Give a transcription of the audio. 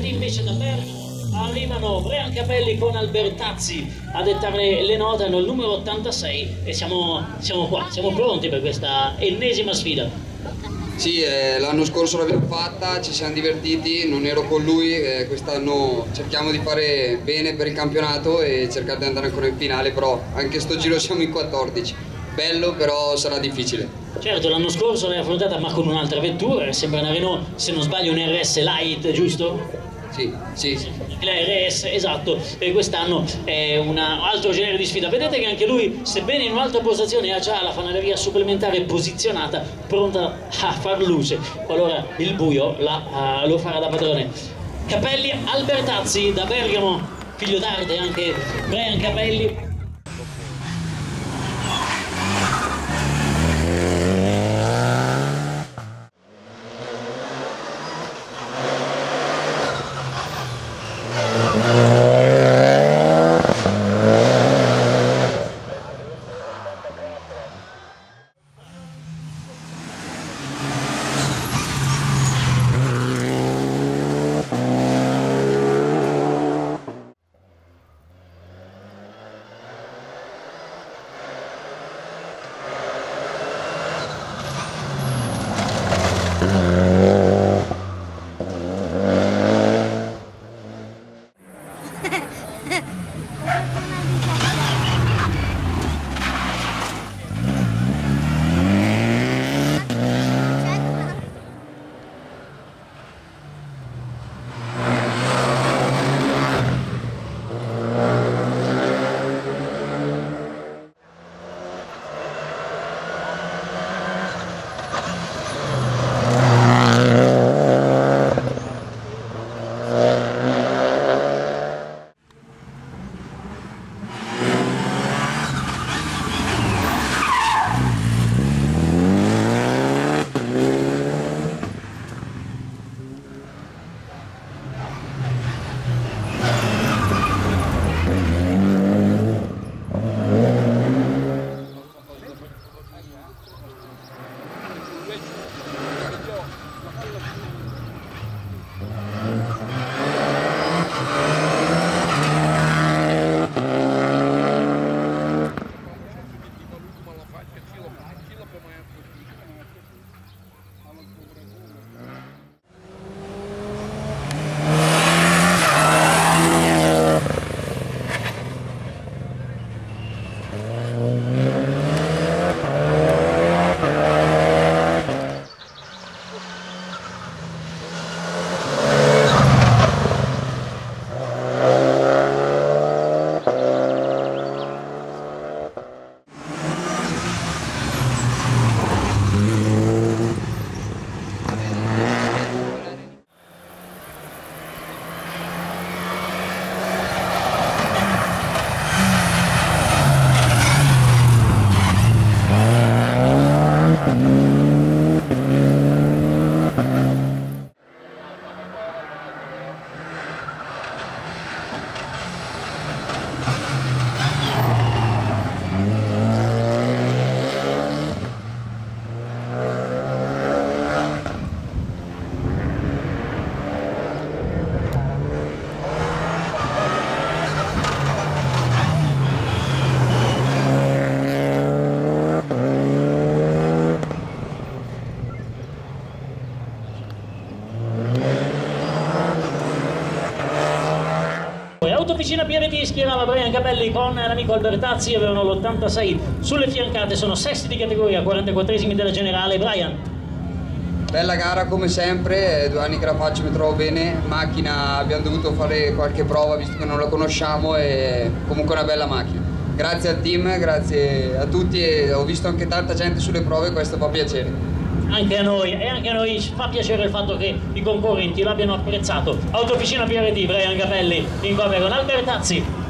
invece da Bergamo arrivano Brian Capelli con Albertazzi a dettare le note, hanno il numero 86 e siamo qua, siamo pronti per questa ennesima sfida. Sì, l'anno scorso l'abbiamo fatta, ci siamo divertiti, non ero con lui, quest'anno cerchiamo di fare bene per il campionato e cercare di andare ancora in finale, però anche sto giro siamo in 14. Bello, però sarà difficile. Certo, l'anno scorso l'hai affrontata ma con un'altra vettura, sembra una Renault, se non sbaglio un RS Light, giusto? Sì. La RS, esatto, e quest'anno è un altro genere di sfida. Vedete che anche lui, sebbene in un'alta postazione, ha già la fanaleria supplementare posizionata, pronta a far luce qualora il buio lo farà da padrone. Capelli, Albertazzi da Bergamo, figlio d'arte anche Brian Capelli. Autofficina PRT schierava Brian Capelli con l'amico Albertazzi, avevano l'86 sulle fiancate, sono sesti di categoria, 44esimi della generale. Brian. Bella gara come sempre, 2 anni che la faccio, mi trovo bene, macchina abbiamo dovuto fare qualche prova visto che non la conosciamo e comunque una bella macchina. Grazie al team, grazie a tutti e ho visto anche tanta gente sulle prove, questo fa piacere. Anche a noi, e anche a noi fa piacere il fatto che i concorrenti l'abbiano apprezzato. Autofficina PRT, Brian Capelli in coppia con Albertazzi.